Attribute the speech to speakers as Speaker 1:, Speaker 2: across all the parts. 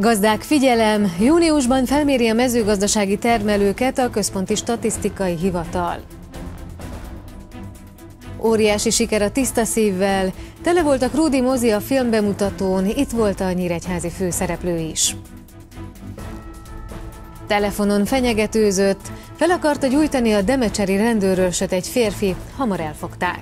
Speaker 1: Gazdák, figyelem! Júniusban felméri a mezőgazdasági termelőket a Központi Statisztikai Hivatal. Óriási siker a Tiszta szívvel, tele volt a Krúdi mozi a filmbemutatón, itt volt a nyíregyházi főszereplő is. Telefonon fenyegetőzött, fel akarta gyújtani a demecseri rendőrőrsöt egy férfi, hamar elfogták.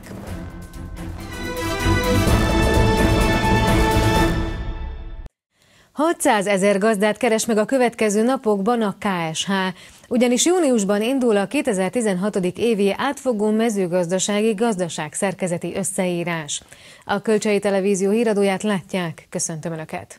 Speaker 1: $600 000 gazdát keres meg a következő napokban a KSH, ugyanis júniusban indul a 2016. évi átfogó mezőgazdasági gazdaságszerkezeti összeírás. A Kölcsei Televízió híradóját látják, köszöntöm Önöket!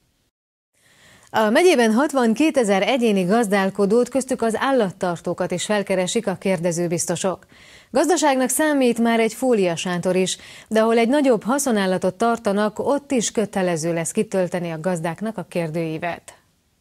Speaker 1: A megyében 62 000 egyéni gazdálkodót, köztük az állattartókat is felkeresik a kérdezőbiztosok. Gazdaságnak számít már egy fóliasántor is, de ahol egy nagyobb haszonállatot tartanak, ott is kötelező lesz kitölteni a gazdáknak a kérdőívet.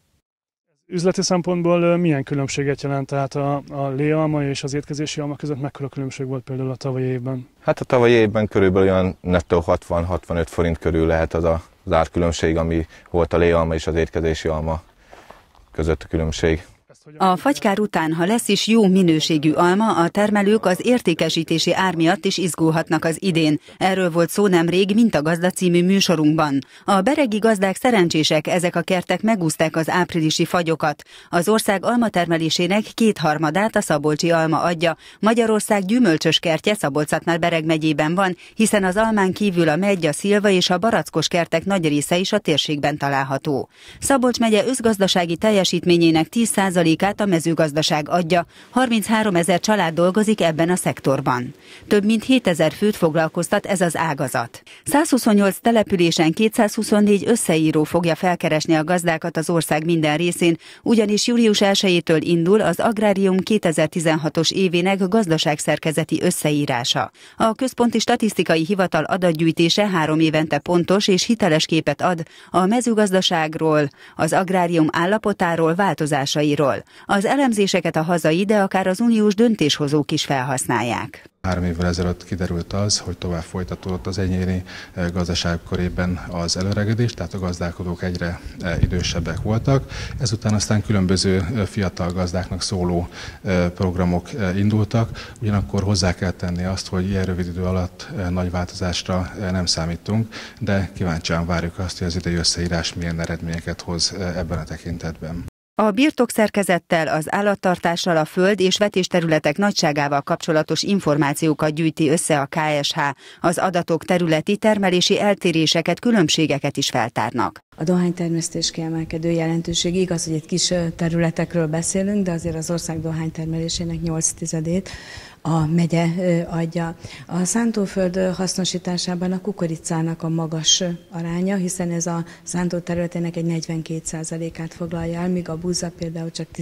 Speaker 2: Üzleti szempontból milyen különbséget jelent, tehát a léalma és az étkezési alma között mekkora különbség volt például a tavalyi évben? Hát
Speaker 3: a tavalyi évben körülbelül olyan nettó 60-65 forint körül lehet az árkülönbség, ami volt a léalma és az étkezési alma között a különbség.
Speaker 4: A fagykár után, ha lesz is jó minőségű alma, a termelők az értékesítési ár miatt is izgulhatnak az idén. Erről volt szó nemrég Mintagazda című műsorunkban. A beregi gazdák szerencsések, ezek a kertek megúszták az áprilisi fagyokat. Az ország almatermelésének 2/3-át a szabolcsi alma adja. Magyarország gyümölcsös kertje Szabolcs-Szatmár-Bereg megyében van, hiszen az almán kívül a megy, a szilva és a barackos kertek nagy része is a térségben található. Szabolcs megye összgazdasági teljesítményének 10%-át a mezőgazdaság adja, 33 000 család dolgozik ebben a szektorban. Több mint 7 000 főt foglalkoztat ez az ágazat. 128 településen 224 összeíró fogja felkeresni a gazdákat az ország minden részén, ugyanis július 1-től indul az Agrárium 2016-os évének gazdaságszerkezeti összeírása. A Központi Statisztikai Hivatal adatgyűjtése 3 évente pontos és hiteles képet ad a mezőgazdaságról, az agrárium állapotáról, változásairól. Az elemzéseket a hazai, de akár az uniós döntéshozók is felhasználják.
Speaker 5: 3 évvel ezelőtt kiderült az, hogy tovább folytatódott az egyéni gazdaság körében az előregedés, tehát a gazdálkodók egyre idősebbek voltak. Ezután aztán különböző fiatal gazdáknak szóló programok indultak, ugyanakkor hozzá kell tenni azt, hogy ilyen rövid idő alatt nagy változásra nem számítunk, de kíváncsian várjuk azt, hogy az idei összeírás milyen eredményeket hoz ebben a tekintetben.
Speaker 4: A birtokszerkezettel, az állattartással, a föld és vetésterületek nagyságával kapcsolatos információkat gyűjti össze a KSH. Az adatok területi termelési eltéréseket, különbségeket is feltárnak.
Speaker 6: A dohánytermesztés kiemelkedő jelentőség, igaz, hogy egy kis területekről beszélünk, de azért az ország dohánytermelésének 8/10 a megye adja. A szántóföld hasznosításában a kukoricának a magas aránya, hiszen ez a szántóterületének egy 42%-át foglalja el, míg a búza például csak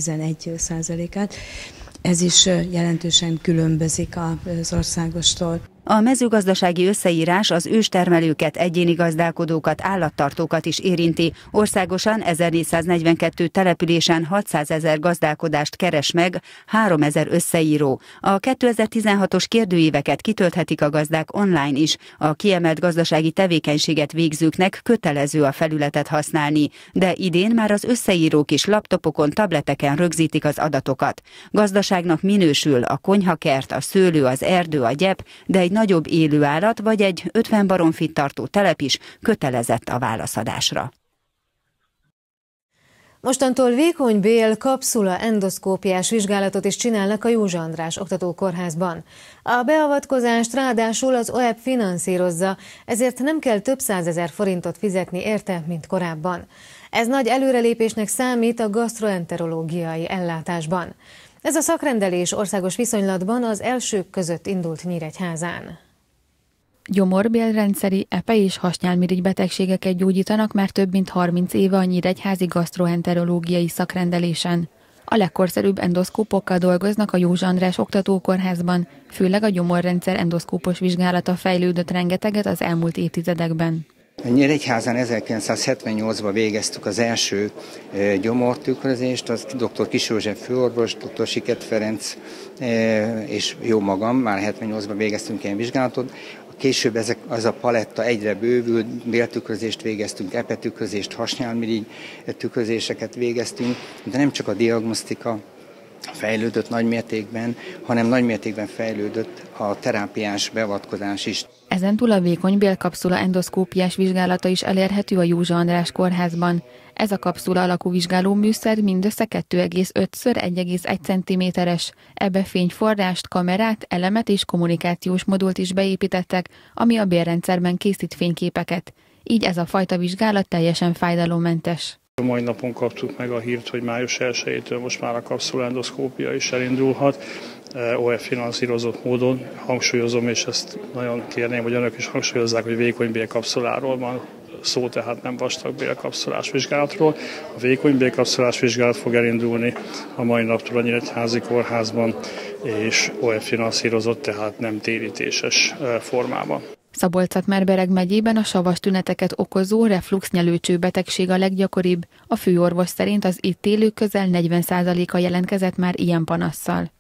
Speaker 6: 11%-át. Ez is jelentősen különbözik az országostól.
Speaker 4: A mezőgazdasági összeírás az őstermelőket, egyéni gazdálkodókat, állattartókat is érinti. Országosan 1442 településen 600 000 gazdálkodást keres meg, 3000 összeíró. A 2016-os kérdőíveket kitölthetik a gazdák online is. A kiemelt gazdasági tevékenységet végzőknek kötelező a felületet használni, de idén már az összeírók is laptopokon, tableteken rögzítik az adatokat. Gazdaságnak minősül a konyhakert, a szőlő, az erdő, a gyep, de egy nagyobb élőállat vagy egy 50 baromfit tartó telep is kötelezett a válaszadásra.
Speaker 1: Mostantól vékony bél kapszula endoszkópiás vizsgálatot is csinálnak a József András Oktatókórházban. A beavatkozást ráadásul az OEP finanszírozza, ezért nem kell több 100 000 forintot fizetni érte, mint korábban. Ez nagy előrelépésnek számít a gasztroenterológiai ellátásban. Ez a szakrendelés országos viszonylatban az elsők között indult Nyíregyházán.
Speaker 7: Gyomorbélrendszeri, epe és hasnyálmirigy betegségeket gyógyítanak már több mint 30 éve a nyíregyházi gasztroenterológiai szakrendelésen. A legkorszerűbb endoszkópokkal dolgoznak a József András Oktatókórházban, főleg a gyomorrendszer endoszkópos vizsgálata fejlődött rengeteget az elmúlt évtizedekben.
Speaker 8: Nyíregyházán 1978-ban végeztük az első gyomortükrözést, az dr. Kis József főorvos, dr. Siket Ferenc és jó magam, már 78-ban végeztünk ilyen vizsgálatot. A Később az a paletta egyre bővült, béltükrözést végeztünk, epetükrözést, hasnyálmirigy tükrözéseket végeztünk, de nem csak a diagnosztika fejlődött nagymértékben, hanem nagymértékben fejlődött a terápiás beavatkozás is.
Speaker 7: Ezentúl a vékony bélkapszula endoszkópiás vizsgálata is elérhető a Józsa András kórházban. Ez a kapszula alakú vizsgálóműszer mindössze 2,5x1,1 cm-es. Ebbe fényforrást, kamerát, elemet és kommunikációs modult is beépítettek, ami a bélrendszerben készít fényképeket. Így ez a fajta vizsgálat teljesen fájdalommentes.
Speaker 9: A mai napon kaptuk meg a hírt, hogy május 1-től most már a kapszulaendoszkópia is elindulhat. OF finanszírozott módon hangsúlyozom, és ezt nagyon kérném, hogy önök is hangsúlyozzák, hogy vékony bélkapszuláról van szó, tehát nem vastag bélkapszulás vizsgálatról. A vékony bélkapszulás vizsgálat fog elindulni a mai naptól a Nyíregyházi kórházban, és OF finanszírozott, tehát nem térítéses formában.
Speaker 7: Szabolcs-Szatmár-Bereg megyében a savas tüneteket okozó reflux-nyelőcső betegség a leggyakoribb. A főorvos szerint az itt élők közel 40%-a jelentkezett már ilyen panasszal.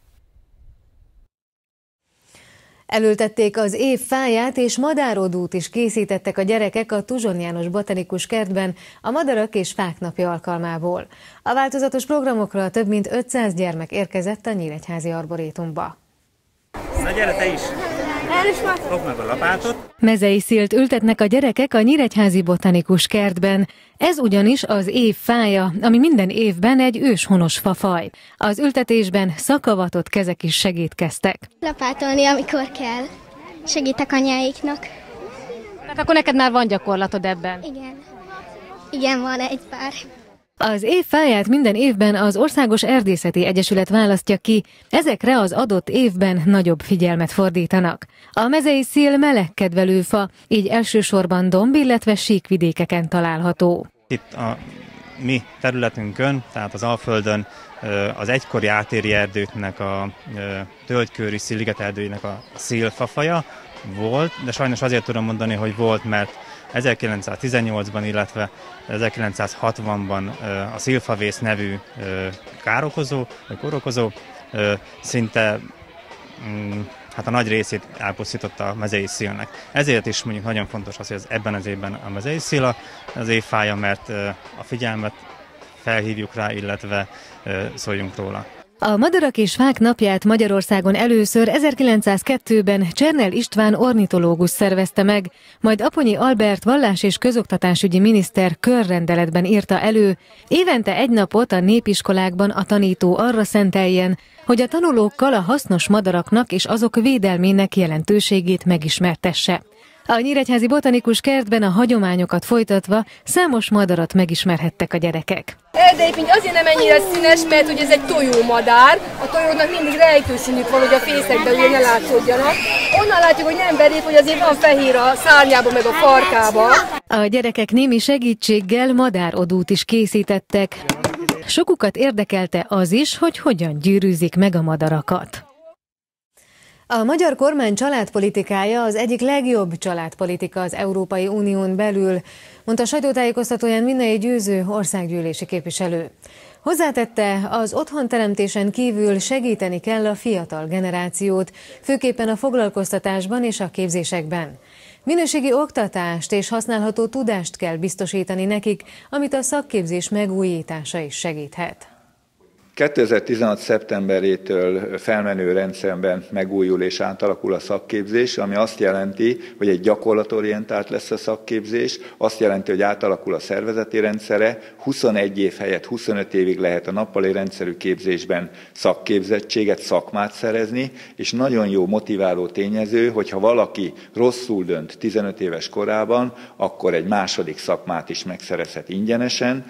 Speaker 1: Elültették az év fáját, és madárodút is készítettek a gyerekek a Tuzson János Botanikus Kertben a Madarak és Fák napja alkalmából. A változatos programokra több mint 500 gyermek érkezett a Nyíregyházi Arborétumba.
Speaker 10: Na gyere te is! Fogd meg a lapátot!
Speaker 1: Mezei szílt ültetnek a gyerekek a Nyíregyházi Botanikus Kertben. Ez ugyanis az év fája, ami minden évben egy őshonos fafaj. Az ültetésben szakavatott kezek is segítkeztek.
Speaker 11: Lapátolni, amikor kell. Segítek anyáiknak.
Speaker 1: Tehát akkor neked már van gyakorlatod ebben?
Speaker 11: Igen. Igen, van egy pár.
Speaker 1: Az év fáját minden évben az Országos Erdészeti Egyesület választja ki, ezekre az adott évben nagyobb figyelmet fordítanak. A mezei szél melegkedvelő fa, így elsősorban domb, illetve síkvidékeken található.
Speaker 10: Itt a mi területünkön, tehát az Alföldön az egykori átéri erdőknek, a tölgyköri szilligeterdőinek a szélfafaja volt, de sajnos azért tudom mondani, hogy volt, mert 1918-ban, illetve 1960-ban a szilfavész nevű károkozó, vagy kórokozó szinte a nagy részét elpusztította a mezei szélnek. Ezért is mondjuk nagyon fontos az, hogy ebben az évben a mezei szél az évfája, mert a figyelmet felhívjuk rá, illetve szóljunk róla.
Speaker 1: A Madarak és Fák napját Magyarországon először 1902-ben Csernel István ornitológus szervezte meg, majd Aponyi Albert vallás- és közoktatásügyi miniszter körrendeletben írta elő, évente egy napot a népiskolákban a tanító arra szenteljen, hogy a tanulókkal a hasznos madaraknak és azok védelmének jelentőségét megismertesse. A Nyíregyházi Botanikus Kertben a hagyományokat folytatva számos madarat megismerhettek a gyerekek.
Speaker 12: Erdeifinny azért nem ennyire színes, mert ugye ez egy tojómadár. A tojóknak mindig rejtőszínük van, hogy a fészekben ugye ne látszódjanak. Onnan látjuk, hogy nem verép, hogy azért van fehér a szárnyában meg a farkában.
Speaker 1: A gyerekek némi segítséggel madárodút is készítettek. Sokukat érdekelte az is, hogy hogyan gyűrűzik meg a madarakat. A magyar kormány családpolitikája az egyik legjobb családpolitika az Európai Unión belül, mondta a sajtótájékoztatóján Minnai Győző országgyűlési képviselő. Hozzátette, az otthonteremtésen kívül segíteni kell a fiatal generációt, főképpen a foglalkoztatásban és a képzésekben. Minőségi oktatást és használható tudást kell biztosítani nekik, amit a szakképzés megújítása is segíthet.
Speaker 13: 2016. szeptemberétől felmenő rendszerben megújul és átalakul a szakképzés, ami azt jelenti, hogy egy gyakorlatorientált lesz a szakképzés, azt jelenti, hogy átalakul a szervezeti rendszere, 21 év helyett 25 évig lehet a nappali rendszerű képzésben szakképzettséget, szakmát szerezni, és nagyon jó motiváló tényező, hogyha valaki rosszul dönt 15 éves korában, akkor egy második szakmát is megszerezhet ingyenesen.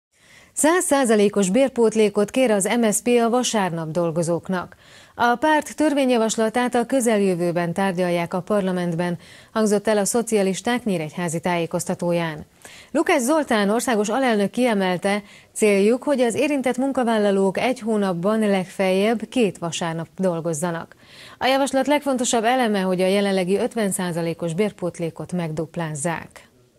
Speaker 1: 100%-os bérpótlékot kér az MSZP a vasárnap dolgozóknak. A párt törvényjavaslatát a közeljövőben tárgyalják a parlamentben, hangzott el a szocialisták nyíregyházi tájékoztatóján. Lukács Zoltán országos alelnök kiemelte, céljuk, hogy az érintett munkavállalók egy hónapban legfeljebb 2 vasárnap dolgozzanak. A javaslat legfontosabb eleme, hogy a jelenlegi 50%-os bérpótlékot megduplázzák.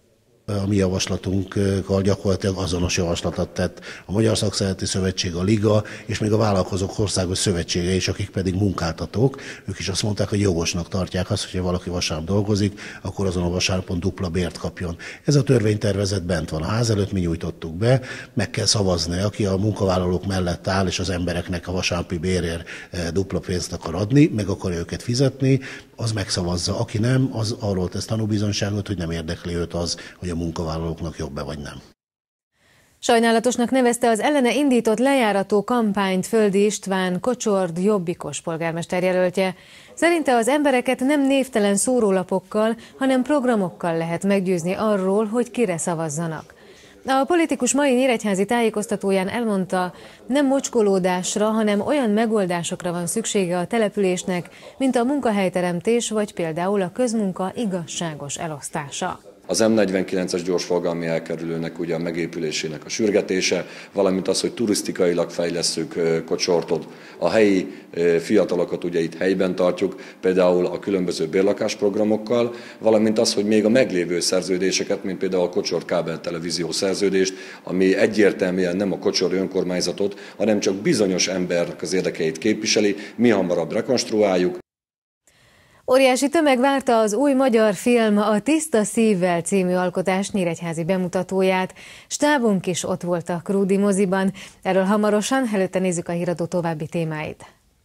Speaker 14: A mi javaslatunkkal gyakorlatilag azonos javaslatot tett a Magyar Szakszervezeti Szövetség, a Liga, és még a Vállalkozók Országos Szövetsége is, akik pedig munkáltatók. Ők is azt mondták, hogy jogosnak tartják azt, hogyha valaki vasárnap dolgozik, akkor azon a vasárnapon dupla bért kapjon. Ez a törvénytervezet bent van a ház előtt, mi nyújtottuk be, meg kell szavazni, aki a munkavállalók mellett áll, és az embereknek a vasárnapi bérért dupla pénzt akar adni, meg akarja őket fizetni, az megszavazza. Aki nem, az arról tesz tanúbizonyságot, hogy nem érdekli őt az, hogy a munkavállalóknak jobb-e vagy nem.
Speaker 1: Sajnálatosnak nevezte az ellene indított lejárató kampányt Földi István Kocsord jobbikos polgármester jelöltje. Szerinte az embereket nem névtelen szórólapokkal, hanem programokkal lehet meggyőzni arról, hogy kire szavazzanak. A politikus mai nyíregyházi tájékoztatóján elmondta, nem mocskolódásra, hanem olyan megoldásokra van szüksége a településnek, mint a munkahelyteremtés, vagy például a közmunka igazságos elosztása.
Speaker 15: Az M49-es gyorsforgalmi elkerülőnek ugye a megépülésének a sürgetése, valamint az, hogy turisztikailag fejlesszük Kocsortot, a helyi fiatalokat ugye itt helyben tartjuk, például a különböző bérlakásprogramokkal, valamint az, hogy még a meglévő szerződéseket, mint például a Kocsord kábeltelevízió szerződést, ami egyértelműen nem a kocsori önkormányzatot, hanem csak bizonyos embernek az érdekeit képviseli, mi hamarabb rekonstruáljuk.
Speaker 1: Óriási tömeg várta az új magyar film A Tiszta Szívvel című alkotás nyíregyházi bemutatóját. Stábunk is ott volt a Krúdi moziban. Erről hamarosan, előtte nézzük a híradó további témáit.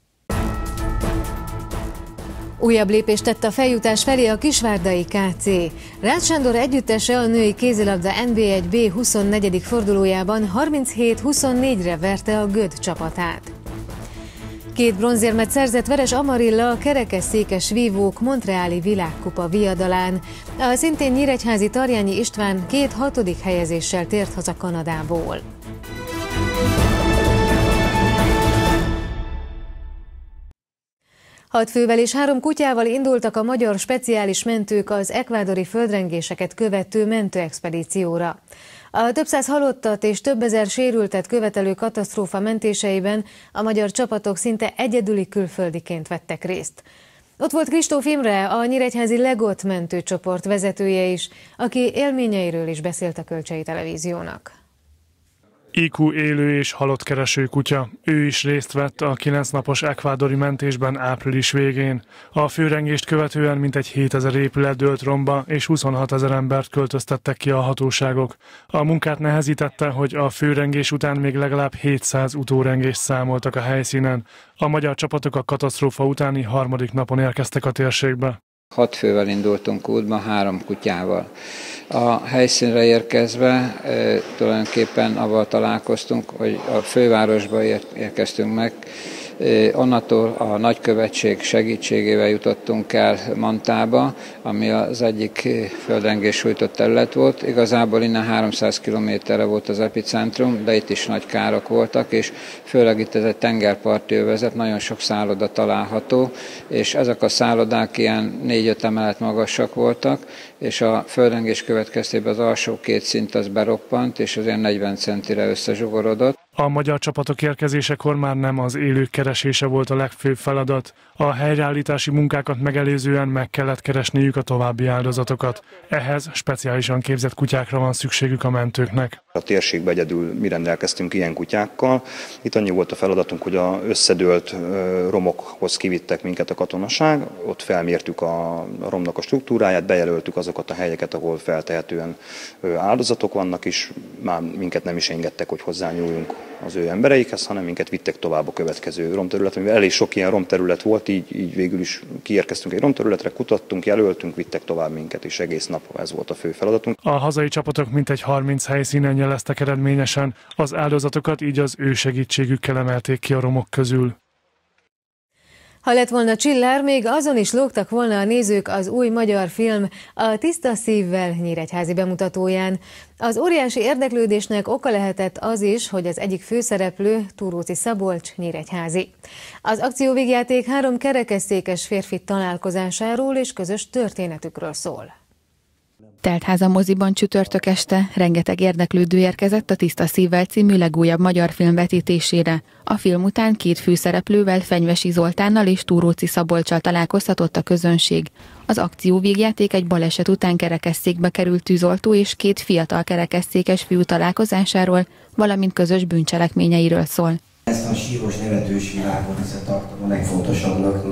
Speaker 1: Újabb lépést tett a feljutás felé a kisvárdai KC. Rácz Sándor együttese a női kézilabda NB1 B 24. fordulójában 37-24-re verte a Göd csapatát. 2 bronzérmet szerzett Veres Amarilla a kerekesszékes vívók Montreali világkupa viadalán. A szintén nyíregyházi Tarjányi István 2 6. helyezéssel tért haza Kanadából. 6 fővel és 3 kutyával indultak a magyar speciális mentők az ekvádori földrengéseket követő mentőexpedícióra. A több száz halottat és több ezer sérültet követelő katasztrófa mentéseiben a magyar csapatok szinte egyedüli külföldiként vettek részt. Ott volt Kristóf Imre, a nyíregyházi Legot mentőcsoport vezetője is, aki élményeiről is beszélt a Kölcsei Televíziónak.
Speaker 2: IQ élő és halott kereső kutya. Ő is részt vett a 9 napos ekvádori mentésben április végén. A főrengést követően mintegy 7000 épület dőlt romba, és 26 000 embert költöztettek ki a hatóságok. A munkát nehezítette, hogy a főrengés után még legalább 700 utórengést számoltak a helyszínen. A magyar csapatok a katasztrófa utáni 3. napon érkeztek a térségbe.
Speaker 16: 6 fővel indultunk útba, 3 kutyával. A helyszínre érkezve tulajdonképpen avval találkoztunk, hogy a fővárosba érkeztünk meg. Onnantól a nagykövetség segítségével jutottunk el Mantába, ami az egyik földrengés sújtott terület volt. Igazából innen 300 kilométerre volt az epicentrum, de itt is nagy károk voltak, és főleg itt ez egy tengerparti övezet, nagyon sok szálloda található, és ezek a szállodák ilyen 4-5 emelet magasak voltak, és a földrengés következtében az alsó 2 szint az beroppant, és az ilyen 40 centire összezsugorodott.
Speaker 2: A magyar csapatok érkezésekor már nem az élők keresése volt a legfőbb feladat. A helyreállítási munkákat megelőzően meg kellett keresniük a további áldozatokat. Ehhez speciálisan képzett kutyákra van szükségük a mentőknek.
Speaker 17: A térségben egyedül mi rendelkeztünk ilyen kutyákkal. Itt annyi volt a feladatunk, hogy az összedőlt romokhoz kivittek minket a katonaság, ott felmértük a romnak a struktúráját, bejelöltük azokat a helyeket, ahol feltehetően áldozatok vannak, és már minket nem is engedtek, hogy hozzányúljunk az ő embereikhez, hanem minket vittek tovább a következő romterületre. Mivel elég sok ilyen romterület volt, így végül is kiérkeztünk egy romterületre, kutattunk, jelöltünk, vittek tovább minket, és egész nap ez volt a fő feladatunk.
Speaker 2: A hazai csapatok mintegy 30 helyszínen jeleztek eredményesen, az áldozatokat így az ő segítségükkel emelték ki a romok közül.
Speaker 1: Ha lett volna csillár, még azon is lógtak volna a nézők az új magyar film A Tiszta Szívvel nyíregyházi bemutatóján. Az óriási érdeklődésnek oka lehetett az is, hogy az egyik főszereplő Túróci Szabolcs nyíregyházi. Az akcióvégjáték 3 kerekesszékes férfi találkozásáról és közös történetükről szól.
Speaker 7: Teltház a moziban csütörtök este, rengeteg érdeklődő érkezett a Tiszta szívvel című legújabb magyar film vetítésére. A film után 2 főszereplővel, Fenyvesi Zoltánnal és Túróczi Szabolccsal találkozhatott a közönség. Az akció végjáték egy baleset után kerekesszékbe került tűzoltó és 2 fiatal kerekesszékes fiú találkozásáról, valamint közös bűncselekményeiről szól.
Speaker 18: Ezt a síros, nevetős világot tartom a legfontosabbnak,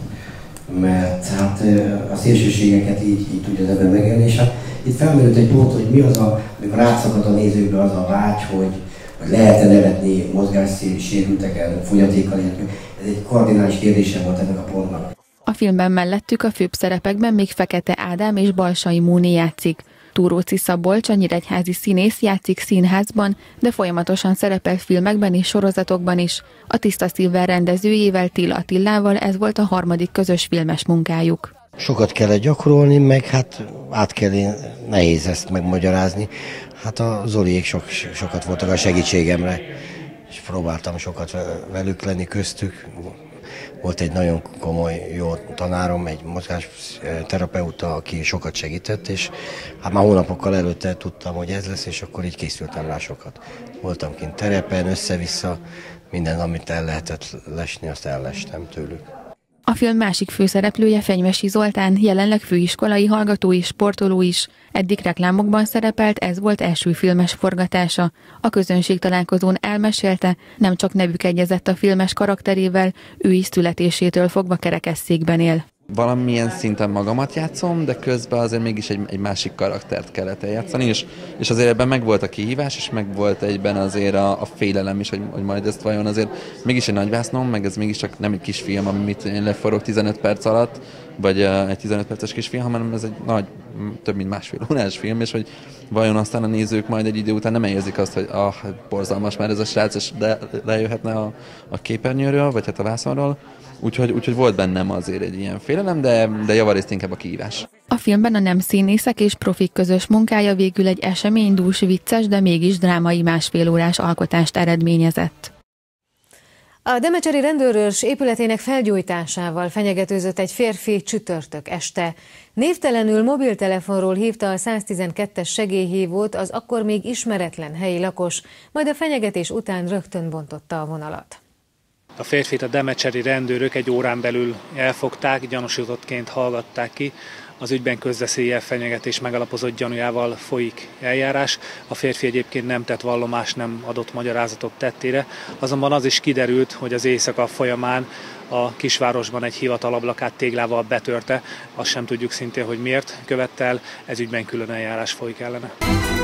Speaker 18: mert hát a szélsőségeket így tudja az ember megélni, és hát itt felmerült egy pont, hogy mi az amikor átszakad a nézőkből az a vágy, hogy lehet-e nevetni mozgássérülteken, fogyatékkal élőkön. Ez egy kardinális kérdése volt ennek a pontnak.
Speaker 7: A filmben mellettük a főbb szerepekben még Fekete Ádám és Balsai Móni játszik. Túróczi Szabolcs, a nyíregyházi színész játszik színházban, de folyamatosan szerepel filmekben és sorozatokban is. A Tiszta szívvel rendezőjével, Tilla Attillával ez volt a 3. közös filmes munkájuk.
Speaker 18: Sokat kellett gyakorolni, meg hát nehéz ezt megmagyarázni. Hát a Zoliék sokat voltak a segítségemre, és próbáltam sokat velük lenni köztük. Volt egy nagyon komoly, jó tanárom, egy mozgásterapeuta, aki sokat segített, és hát már hónapokkal előtte tudtam, hogy ez lesz, és akkor így készültem rá sokat. Voltam kint terepen, össze-vissza, minden, amit el lehetett lesni, azt ellestem tőlük.
Speaker 7: A film másik főszereplője Fenyvesi Zoltán, jelenleg főiskolai hallgató és sportoló is. Eddig reklámokban szerepelt, ez volt első filmes forgatása. A közönség találkozón elmesélte, nem csak nevük egyezett a filmes karakterével, ő is születésétől fogva kerekesszékben él.
Speaker 19: Valamilyen szinten magamat játszom, de közben azért mégis egy másik karaktert kellett eljátszani, és azért ebben megvolt a kihívás, és megvolt egyben azért a félelem is, hogy majd ezt vajon azért mégis egy nagyvásznom, meg ez mégiscsak nem egy kisfilm, amit én leforog 15 perc alatt, vagy egy 15 perces kisfilm, hanem ez egy nagy, több mint másfél órás film, és hogy vajon aztán a nézők majd egy idő után nem érzik azt, hogy borzalmas már ez a srác, és lejöhetne a képernyőről, vagy hát a vászonról. Úgyhogy volt bennem azért egy ilyen félelem, de javarészt inkább a kihívás.
Speaker 7: A filmben a nem színészek és profik közös munkája végül egy eseménydús, vicces, de mégis drámai másfél órás alkotást eredményezett.
Speaker 1: A demecseri rendőrőrs épületének felgyújtásával fenyegetőzött egy férfi csütörtök este. Névtelenül mobiltelefonról hívta a 112-es segélyhívót az akkor még ismeretlen helyi lakos, majd a fenyegetés után rögtön bontotta a vonalat.
Speaker 20: A férfit a demecseri rendőrök egy órán belül elfogták, gyanúsítottként hallgatták ki. Az ügyben közveszéllyel fenyegetés megalapozott gyanújával folyik eljárás. A férfi egyébként nem tett vallomást, nem adott magyarázatot tettére. Azonban az is kiderült, hogy az éjszaka folyamán a kisvárosban egy hivatal ablakát téglával betörte. Azt sem tudjuk szintén, hogy miért követte el. Ez ügyben külön eljárás folyik ellene.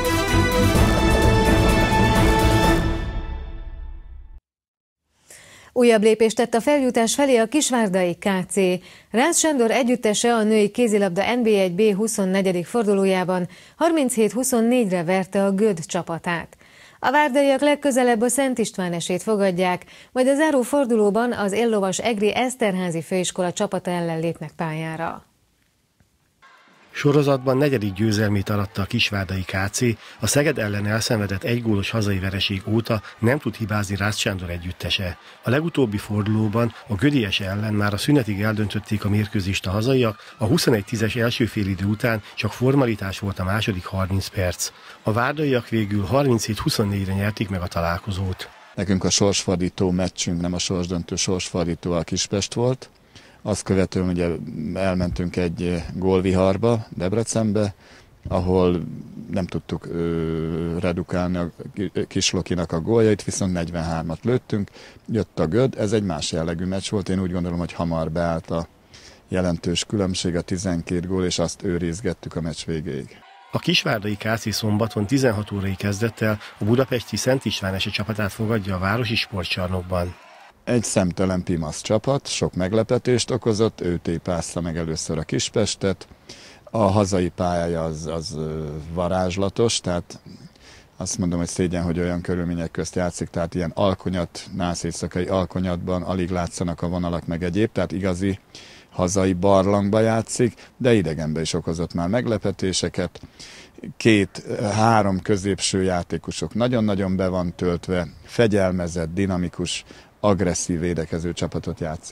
Speaker 1: Újabb lépést tett a feljutás felé a kisvárdai KC. Rácz Sándor együttese a női kézilabda NB1B 24. fordulójában 37-24-re verte a Göd csapatát. A várdaiak legközelebb a Szent István esét fogadják, majd a záró fordulóban az éllovas egri Eszterházi főiskola csapata ellen lépnek pályára.
Speaker 21: Sorozatban 4. győzelmét aratta a kisvárdai KC, a Szeged ellen elszenvedett 1 gólos hazai vereség óta nem tud hibázni Rácz Sándor együttese. A legutóbbi fordulóban a Gödiese ellen már a szünetig eldöntötték a mérkőzést a hazaiak, a 21-10-es első félidő után csak formalitás volt a második 30 perc. A várdaiak végül 37-24-re nyerték meg a találkozót.
Speaker 22: Nekünk a sorsfordító meccsünk, nem a sorsdöntő sorsfordító a Kispest volt. Azt követően ugye elmentünk egy gólviharba, Debrecenbe, ahol nem tudtuk redukálni a Kislokinak a góljait, viszont 43-at lőttünk, jött a Göd, ez egy más jellegű meccs volt, én úgy gondolom, hogy hamar beállt a jelentős különbség, a 12 gól, és azt őrizgettük a meccs végéig.
Speaker 21: A kisvárdai KC szombaton 16 órai kezdettel a budapesti Szent István ese csapatát fogadja a városi sportcsarnokban.
Speaker 22: Egy szemtelen Pimasz csapat, sok meglepetést okozott, ő tépázta meg először a Kispestet. A hazai pályája az varázslatos, tehát azt mondom, hogy szégyen, hogy olyan körülmények közt játszik, tehát ilyen alkonyat, nászéjszakai alkonyatban alig látszanak a vonalak meg egyéb, tehát igazi hazai barlangba játszik, de idegenben is okozott már meglepetéseket. 2-3 középső játékosok nagyon-nagyon be van töltve, fegyelmezett, dinamikus, agresszív védekező csapatot játszik.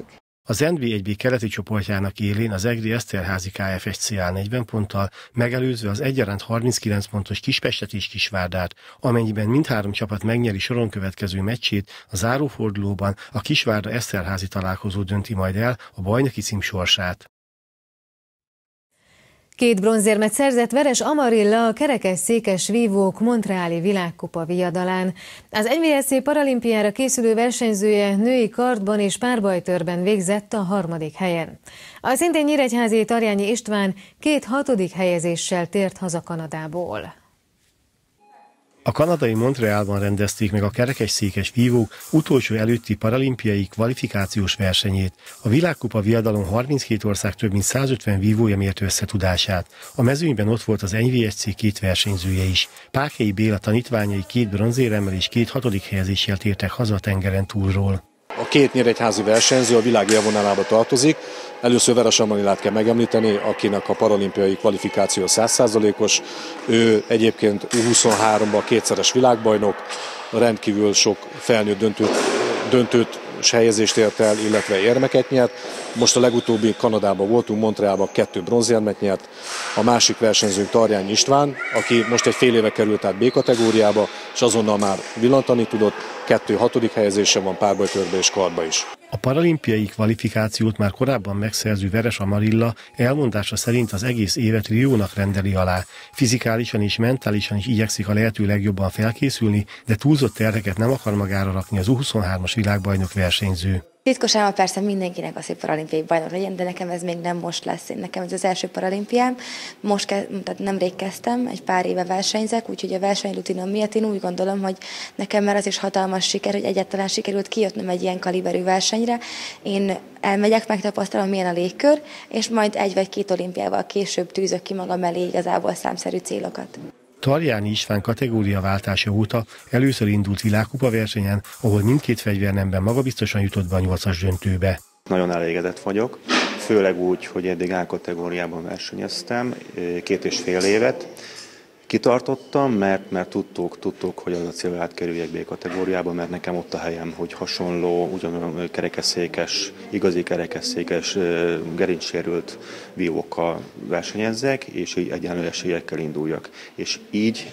Speaker 21: Az NB1B keleti csoportjának élén az egri Eszterházi KFSC áll 40 ponttal, megelőzve az egyaránt 39 pontos Kispestet és Kisvárdát, amennyiben mindhárom csapat megnyeri soron következő meccsét, a zárófordulóban a Kisvárda-Eszterházi találkozó dönti majd el a bajnoki cím sorsát.
Speaker 1: 2 bronzérmet szerzett Veres Amarilla a kerekesszékes vívók Montreali világkupa viadalán. Az NVSC paralimpiára készülő versenyzője női kardban és párbajtőrben végzett a 3. helyen. A szintén nyíregyházi Tarjányi István 2 6. helyezéssel tért haza Kanadából.
Speaker 21: A kanadai Montrealban rendezték meg a kerekesszékes vívók utolsó előtti paralimpiai kvalifikációs versenyét. A világkupa viadalon 32 ország több mint 150 vívója mért összetudását. A mezőnyben ott volt az NVSC 2 versenyzője is. Pákhelyi Béla tanítványai 2 bronzéremmel és 2 6. helyezéssel tértek haza a tengeren túlról.
Speaker 3: A 2 nyíregyházi versenyző a világ élvonalába tartozik. Először Veres Amarillát kell megemlíteni, akinek a paralimpiai kvalifikáció 100%-os. Ő egyébként U23-ban 2-szeres világbajnok, rendkívül sok felnőtt döntőt helyezést ért el, illetve érmeket nyert. Most a legutóbbi Kanadában voltunk, Montrealban 2 bronzérmet nyert. A másik versenyzőnk Tarjányi István, aki most egy fél éve került át B kategóriába, és azonnal már villantani tudott. 2 6. helyezése van párbajtőrbe és kardba is.
Speaker 21: A paralimpiai kvalifikációt már korábban megszerző Veres Amarilla elmondása szerint az egész évet Riónak rendeli alá. Fizikálisan és mentálisan is igyekszik a lehető legjobban felkészülni, de túlzott terheket nem akar magára rakni az U23-as világbajnok versenyző.
Speaker 5: Titkos álma persze mindenkinek az, hogy paralimpiai bajnok legyen, de nekem ez még nem most lesz. Nekem ez az első paralimpiám. Tehát nemrég kezdtem, egy pár éve versenyzek, úgyhogy a versenyrutinom miatt én úgy gondolom, hogy nekem már az is hatalmas siker, hogy egyáltalán sikerült kijöttnöm egy ilyen kaliberű versenyre. Én elmegyek, megtapasztalom, milyen a légkör, és majd 1 vagy 2 olimpiával később tűzök ki magam elé igazából számszerű célokat.
Speaker 21: Tarjányi István kategóriaváltása óta először indult világkupa versenyen, ahol mindkét fegyvernemben magabiztosan jutott be a 8-as döntőbe.
Speaker 17: Nagyon elégedett vagyok, főleg úgy, hogy eddig A kategóriában versenyeztem 2,5 évet. Kitartottam, mert tudtuk, hogy az a cél, hogy átkerüljek B kategóriába, mert nekem ott a helyem, hogy hasonló, ugyanolyan kerekesszékes, igazi kerekesszékes, gerincsérült vívókkal versenyezzek, és így egyenlő esélyekkel induljak. És így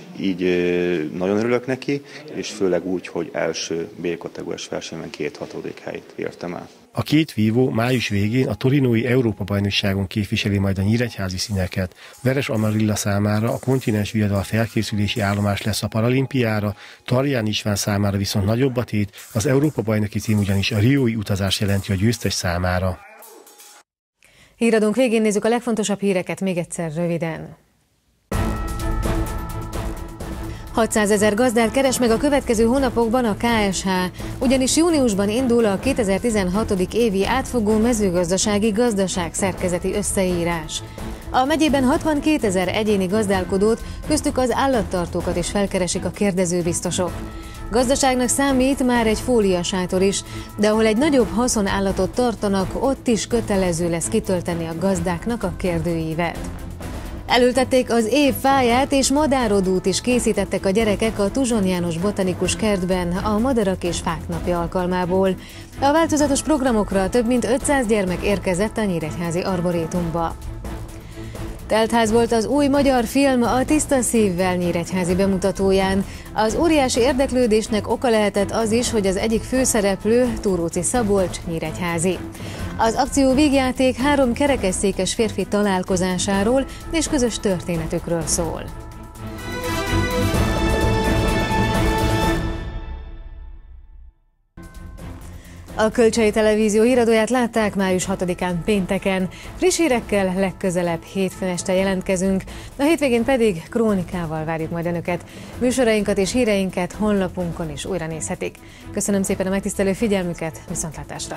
Speaker 17: nagyon örülök neki, és főleg úgy, hogy első B kategóriás versenyben 2 6. helyt értem el.
Speaker 21: A 2 vívó május végén a torinói Európa-bajnokságon képviseli majd a nyíregyházi színeket. Veres Amarilla számára a kontinens viadal felkészülési állomás lesz a paralimpiára, Tarjányi István számára viszont nagyobb a tét, az Európa-bajnoki cím ugyanis a riói utazás jelenti a győztes számára.
Speaker 1: Híradónk végén nézzük a legfontosabb híreket még egyszer röviden. 600 000 gazdát keres meg a következő hónapokban a KSH, ugyanis júniusban indul a 2016. évi átfogó mezőgazdasági gazdaság szerkezeti összeírás. A megyében 62 000 egyéni gazdálkodót, köztük az állattartókat is felkeresik a kérdezőbiztosok. Gazdaságnak számít már egy fóliasátor is, de ahol egy nagyobb haszonállatot tartanak, ott is kötelező lesz kitölteni a gazdáknak a kérdőívet. Elültették az év fáját, és madárodút is készítettek a gyerekek a Tuzson János Botanikus Kertben a Madarak és Fák napja alkalmából. A változatos programokra több mint 500 gyermek érkezett a nyíregyházi arborétumba. Teltház volt az új magyar film a Tiszta szívvel nyíregyházi bemutatóján. Az óriási érdeklődésnek oka lehetett az is, hogy az egyik főszereplő, Túróczi Szabolcs, nyíregyházi. Az akció vígjáték 3 kerekesszékes férfi találkozásáról és közös történetükről szól. A Kölcsei Televízió híradóját látták május 6-án pénteken. Friss hírekkel legközelebb hétfőn este jelentkezünk, a hétvégén pedig krónikával várjuk majd Önöket. Műsorainkat és híreinket honlapunkon is újra nézhetik. Köszönöm szépen a megtisztelő figyelmüket, viszontlátásra!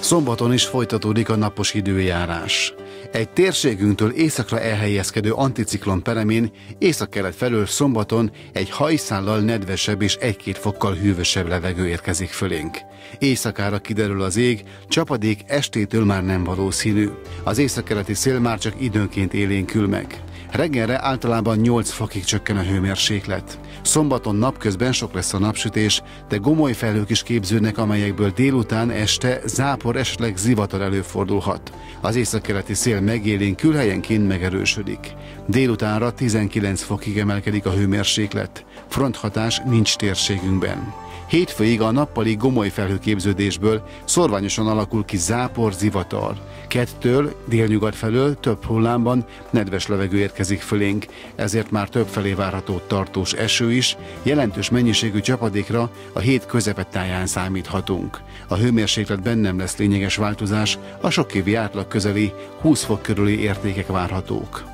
Speaker 4: Szombaton is folytatódik a napos időjárás. Egy térségünktől északra elhelyezkedő anticiklon peremén északkelet felől szombaton egy hajszállal nedvesebb és 1-2 fokkal hűvösebb levegő érkezik fölénk. Éjszakára kiderül az ég, csapadék estétől már nem valószínű. Az északkeleti szél már csak időnként élénkül meg. Reggelre általában 8 fokig csökken a hőmérséklet. Szombaton napközben sok lesz a napsütés, de gomoly felhők is képződnek, amelyekből délután, este zápor, esetleg zivatar előfordulhat. Az északkeleti szél megélénkül, helyenként megerősödik. Délutánra 19 fokig emelkedik a hőmérséklet. Fronthatás nincs térségünkben. Hétfőig a nappali gomoly felhőképződésből szorványosan alakul ki zápor, zivatar. Kettől délnyugat felől több hullámban nedves levegő érkezik fölénk, ezért már többfelé várható tartós eső is, jelentős mennyiségű csapadékra a hét közepettáján számíthatunk. A hőmérsékletben nem lesz lényeges változás, a sokkévi átlag közeli 20 fok körüli értékek várhatók.